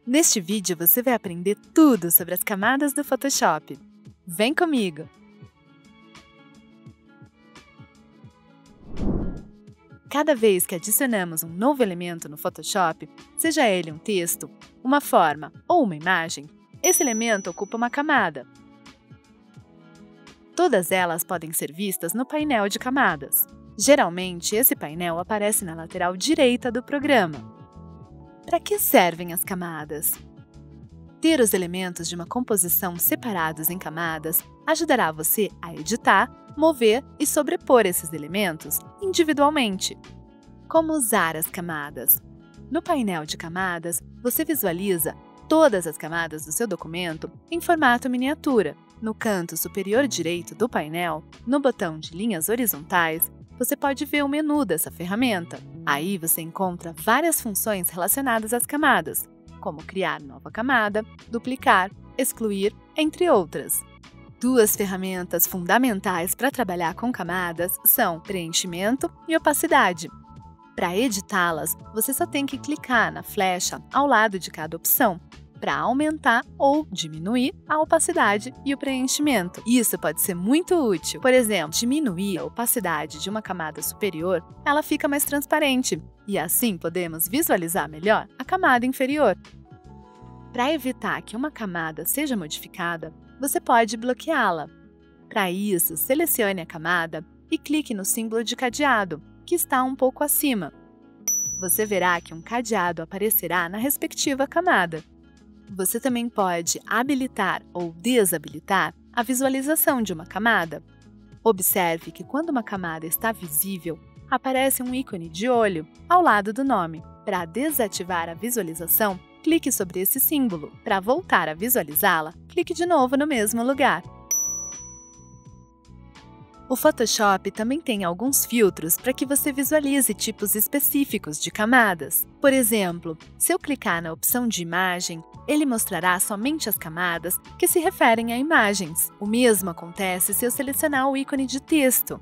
Neste vídeo você vai aprender tudo sobre as camadas do Photoshop. Vem comigo! Cada vez que adicionamos um novo elemento no Photoshop, seja ele um texto, uma forma ou uma imagem, esse elemento ocupa uma camada. Todas elas podem ser vistas no painel de camadas. Geralmente, esse painel aparece na lateral direita do programa. Para que servem as camadas? Ter os elementos de uma composição separados em camadas ajudará você a editar, mover e sobrepor esses elementos individualmente. Como usar as camadas? No painel de camadas, você visualiza todas as camadas do seu documento em formato miniatura. No canto superior direito do painel, no botão de linhas horizontais, você pode ver o menu dessa ferramenta. Aí você encontra várias funções relacionadas às camadas, como criar nova camada, duplicar, excluir, entre outras. Duas ferramentas fundamentais para trabalhar com camadas são preenchimento e opacidade. Para editá-las, você só tem que clicar na flecha ao lado de cada opção, para aumentar ou diminuir a opacidade e o preenchimento. Isso pode ser muito útil. Por exemplo, diminuir a opacidade de uma camada superior, ela fica mais transparente, e assim podemos visualizar melhor a camada inferior. Para evitar que uma camada seja modificada, você pode bloqueá-la. Para isso, selecione a camada e clique no símbolo de cadeado, que está um pouco acima. Você verá que um cadeado aparecerá na respectiva camada. Você também pode habilitar ou desabilitar a visualização de uma camada. Observe que quando uma camada está visível, aparece um ícone de olho ao lado do nome. Para desativar a visualização, clique sobre esse símbolo. Para voltar a visualizá-la, clique de novo no mesmo lugar. O Photoshop também tem alguns filtros para que você visualize tipos específicos de camadas. Por exemplo, se eu clicar na opção de imagem, ele mostrará somente as camadas que se referem a imagens. O mesmo acontece se eu selecionar o ícone de texto.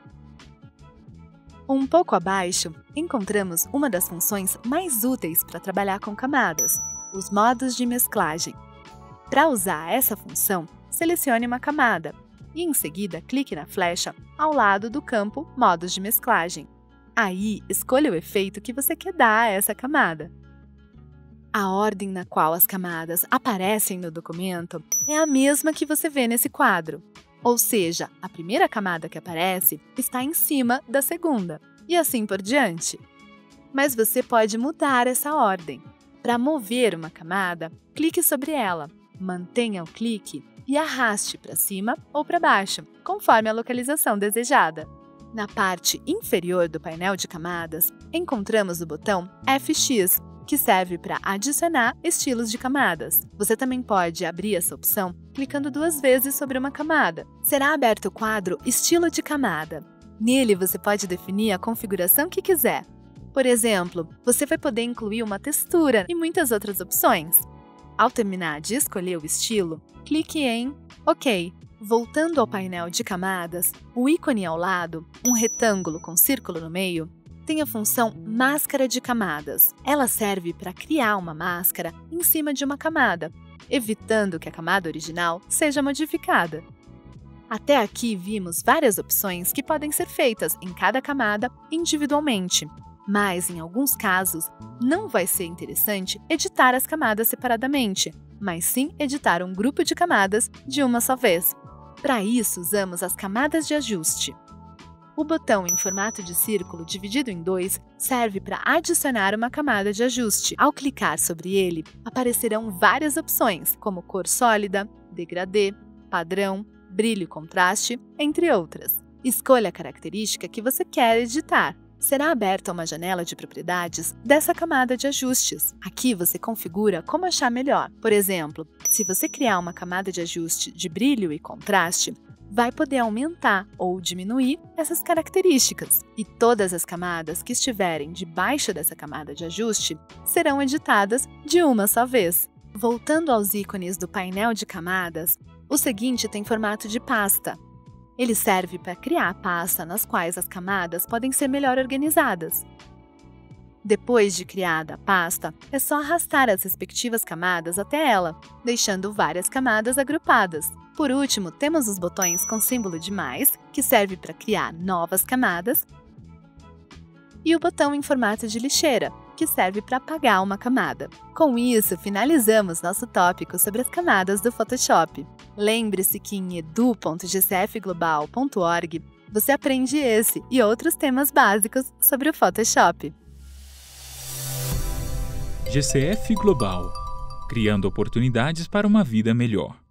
Um pouco abaixo, encontramos uma das funções mais úteis para trabalhar com camadas, os modos de mesclagem. Para usar essa função, selecione uma camada e, em seguida, clique na flecha ao lado do campo Modos de mesclagem. Aí, escolha o efeito que você quer dar a essa camada. A ordem na qual as camadas aparecem no documento é a mesma que você vê nesse quadro. Ou seja, a primeira camada que aparece está em cima da segunda, e assim por diante. Mas você pode mudar essa ordem. Para mover uma camada, clique sobre ela, mantenha o clique e arraste para cima ou para baixo, conforme a localização desejada. Na parte inferior do painel de camadas, encontramos o botão FX, que serve para adicionar estilos de camadas. Você também pode abrir essa opção clicando 2 vezes sobre uma camada. Será aberto o quadro Estilo de camada. Nele você pode definir a configuração que quiser. Por exemplo, você vai poder incluir uma textura e muitas outras opções. Ao terminar de escolher o estilo, clique em OK. Voltando ao painel de camadas, o ícone ao lado, um retângulo com círculo no meio, tem a função Máscara de camadas. Ela serve para criar uma máscara em cima de uma camada, evitando que a camada original seja modificada. Até aqui vimos várias opções que podem ser feitas em cada camada individualmente. Mas, em alguns casos, não vai ser interessante editar as camadas separadamente, mas sim editar um grupo de camadas de uma só vez. Para isso, usamos as camadas de ajuste. O botão em formato de círculo dividido em 2 serve para adicionar uma camada de ajuste. Ao clicar sobre ele, aparecerão várias opções, como cor sólida, degradê, padrão, brilho e contraste, entre outras. Escolha a característica que você quer editar. Será aberta uma janela de propriedades dessa camada de ajustes. Aqui você configura como achar melhor. Por exemplo, se você criar uma camada de ajuste de brilho e contraste, vai poder aumentar ou diminuir essas características. E todas as camadas que estiverem debaixo dessa camada de ajuste serão editadas de uma só vez. Voltando aos ícones do painel de camadas, o seguinte tem formato de pasta. Ele serve para criar pasta nas quais as camadas podem ser melhor organizadas. Depois de criada a pasta, é só arrastar as respectivas camadas até ela, deixando várias camadas agrupadas. Por último, temos os botões com símbolo de mais, que serve para criar novas camadas, e o botão em formato de lixeira, que serve para apagar uma camada. Com isso, finalizamos nosso tópico sobre as camadas do Photoshop. Lembre-se que em edu.gcfglobal.org você aprende esse e outros temas básicos sobre o Photoshop. GCF Global, criando oportunidades para uma vida melhor.